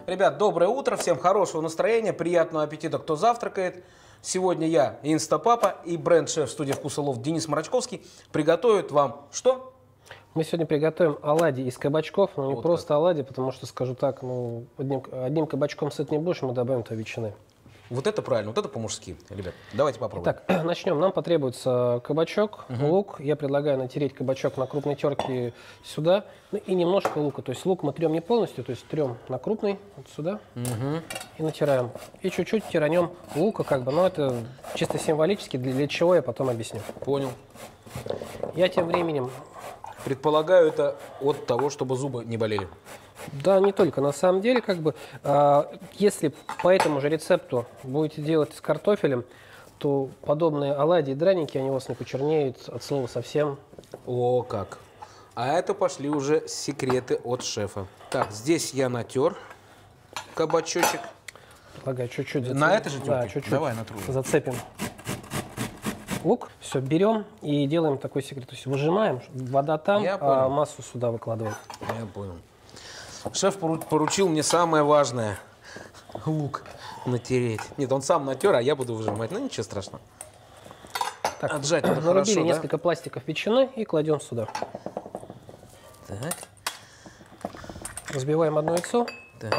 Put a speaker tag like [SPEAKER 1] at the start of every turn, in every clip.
[SPEAKER 1] Ребят, доброе утро, всем хорошего настроения, приятного аппетита, кто завтракает. Сегодня я, Инстапапа и бренд-шеф студии «Вкус и лов» Денис Марачковский приготовят вам что?
[SPEAKER 2] Мы сегодня приготовим оладьи из кабачков, но не
[SPEAKER 1] Вот
[SPEAKER 2] просто оладьи, потому что, скажу так, ну, одним кабачком сыт не будешь, мы добавим туда ветчины.
[SPEAKER 1] Вот это правильно, вот это по-мужски, ребят. Давайте попробуем.
[SPEAKER 2] Так, начнем. Нам потребуется кабачок, лук. Я предлагаю натереть кабачок на крупной терке сюда. Ну и немножко лука. То есть лук мы трем не полностью, то есть трем на крупный, вот сюда. И натираем. И чуть-чуть тиранем лука, как бы, но это чисто символически, для чего я потом объясню.
[SPEAKER 1] Понял.
[SPEAKER 2] Я тем временем...
[SPEAKER 1] Предполагаю, это от того, чтобы зубы не болели.
[SPEAKER 2] Да, не только. На самом деле, как бы, если по этому же рецепту будете делать с картофелем, то подобные оладьи и драники, они у вас не почернеют от слова совсем.
[SPEAKER 1] О, как. А это пошли уже секреты от шефа. Так, здесь я натер кабачочек.
[SPEAKER 2] Предлагаю чуть-чуть зацепим.
[SPEAKER 1] На этой же терке?
[SPEAKER 2] Да, чуть-чуть.
[SPEAKER 1] Давай натру.
[SPEAKER 2] Зацепим лук. Все, берем и делаем такой секрет. То есть выжимаем, вода там, а массу сюда выкладываем.
[SPEAKER 1] Я понял. Шеф поручил мне самое важное. Лук натереть. Нет, он сам натер, а я буду выжимать. Ну, ничего страшного.
[SPEAKER 2] Так,
[SPEAKER 1] отжать это
[SPEAKER 2] нарубили
[SPEAKER 1] хорошо,
[SPEAKER 2] несколько пластиков ветчины и кладем сюда.
[SPEAKER 1] Так.
[SPEAKER 2] Взбиваем одно яйцо.
[SPEAKER 1] Так.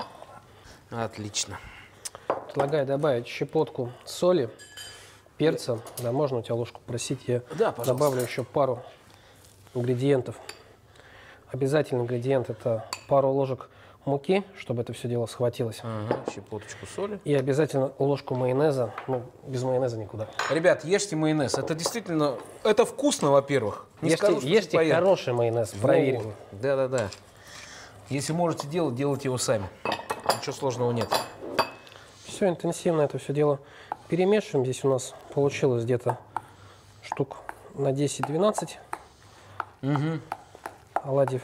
[SPEAKER 1] Отлично.
[SPEAKER 2] Предлагаю добавить щепотку соли, перца. Да, можно у тебя ложку просить. Я добавлю еще пару ингредиентов. Обязательный ингредиент — это пару ложек муки, чтобы это все дело схватилось.
[SPEAKER 1] Ага, щепоточку соли.
[SPEAKER 2] И обязательно ложку майонеза. Ну, без майонеза никуда.
[SPEAKER 1] Ребят, ешьте майонез. Это действительно, это вкусно, во-первых.
[SPEAKER 2] Ешьте хороший майонез, проверенный.
[SPEAKER 1] Да. Если можете делать, делайте его сами. Ничего сложного нет.
[SPEAKER 2] Все, интенсивно это все дело перемешиваем. Здесь у нас получилось где-то штук на 10-12 оладьев.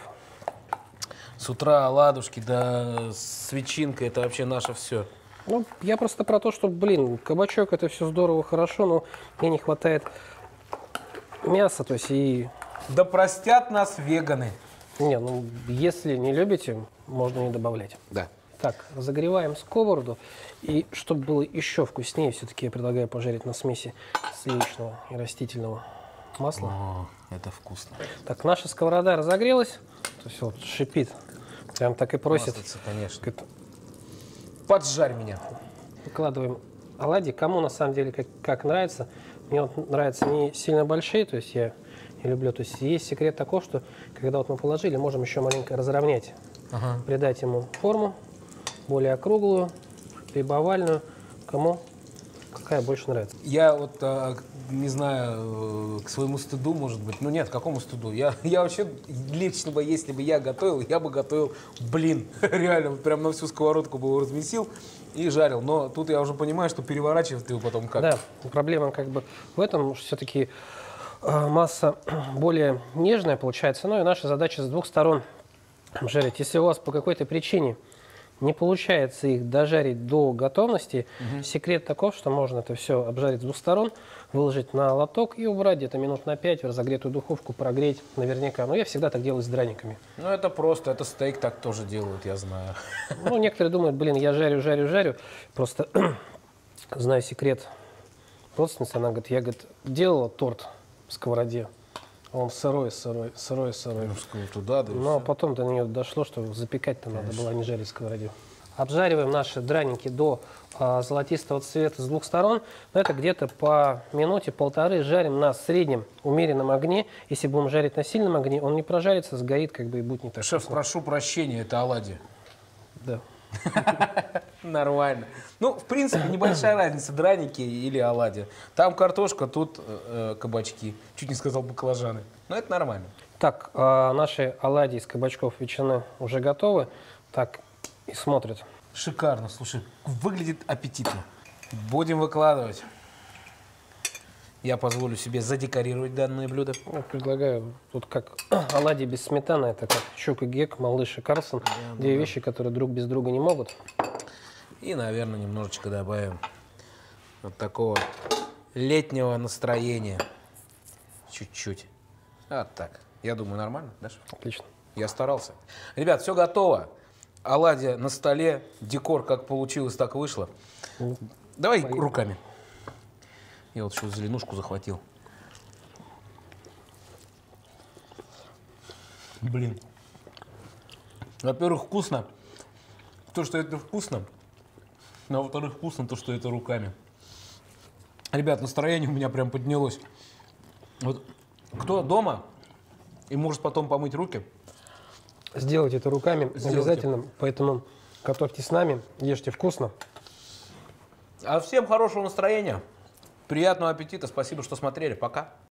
[SPEAKER 1] С утра оладушки, да, с ветчинкой, это вообще наше все.
[SPEAKER 2] Ну, я просто про то, что, блин, кабачок — это все здорово, хорошо, но мне не хватает мяса, то есть и...
[SPEAKER 1] Да простят нас веганы.
[SPEAKER 2] Не, ну, если не любите, можно не добавлять.
[SPEAKER 1] Да.
[SPEAKER 2] Так, разогреваем сковороду. И чтобы было еще вкуснее, все-таки я предлагаю пожарить на смеси сливочного и растительного масла.
[SPEAKER 1] О, это вкусно.
[SPEAKER 2] Так, наша сковорода разогрелась. То есть вот шипит. Прям так и просит.
[SPEAKER 1] Маслица, конечно. Поджарь меня.
[SPEAKER 2] Выкладываем оладьи. Кому на самом деле как нравится. Мне вот нравятся не сильно большие, то есть я не люблю. То есть есть секрет такой, что когда вот мы положили, можем еще маленько разровнять. Придать ему форму более округлую, либо овальную. Кому какая больше нравится.
[SPEAKER 1] Я вот, не знаю, к своему стыду, может быть. Ну нет, к какому стыду? Я вообще, лично бы, если бы я готовил, я бы готовил блин. Реально, вот прям на всю сковородку бы его размесил и жарил. Но тут я уже понимаю, что переворачивать его потом как.
[SPEAKER 2] Да, проблема как бы в этом, что все-таки масса более нежная получается. Ну и наша задача с двух сторон жарить. Если у вас по какой-то причине не получается их дожарить до готовности, секрет таков, что можно это все обжарить с двух сторон, выложить на лоток и убрать где-то минут на 5 в разогретую духовку, прогреть наверняка. Но я всегда так делаю с драниками.
[SPEAKER 1] Ну это просто, это стейк так тоже делают, я знаю.
[SPEAKER 2] Ну, некоторые думают, блин, я жарю. Просто знаю секрет родственницы, она говорит, я, говорит, делала торт в сковороде. Он сырой.
[SPEAKER 1] Ну, туда, да.
[SPEAKER 2] Но потом до нее дошло, что запекать-то надо было, а не жарить в сковороде. Обжариваем наши драники до золотистого цвета с двух сторон. Но это где-то по минуте-полторы жарим на среднем умеренном огне. Если будем жарить на сильном огне, он не прожарится, сгорит, как бы и будет не так.
[SPEAKER 1] Шеф, прошу прощения, это оладьи.
[SPEAKER 2] Да.
[SPEAKER 1] Нормально. Ну, в принципе, небольшая разница, драники или оладьи. Там картошка, тут кабачки. Чуть не сказал баклажаны. Но это нормально.
[SPEAKER 2] Так, наши оладьи из кабачков ветчины уже готовы. Так, и смотрят.
[SPEAKER 1] Шикарно, слушай, выглядит аппетитно. Будем выкладывать. Я позволю себе задекорировать данное блюдо.
[SPEAKER 2] Я предлагаю, тут как оладьи без сметаны, это как Чук и Гек, Малыш и Карлсон. Две вещи, которые друг без друга не могут.
[SPEAKER 1] И, наверное, немножечко добавим вот такого летнего настроения. Чуть-чуть. Вот так. Я думаю, нормально, да?
[SPEAKER 2] Отлично.
[SPEAKER 1] Я старался. Ребят, все готово. оладья на столе, декор как получилось, так вышло. Давай руками. Я вот еще зеленушку захватил. Блин. Во-первых, вкусно. То, что это вкусно. А во-вторых, вкусно то, что это руками. Ребят, настроение у меня прям поднялось. Вот кто дома и может потом помыть руки,
[SPEAKER 2] Сделайте это руками обязательно, поэтому готовьте с нами, ешьте вкусно.
[SPEAKER 1] А всем хорошего настроения, приятного аппетита, спасибо, что смотрели, пока.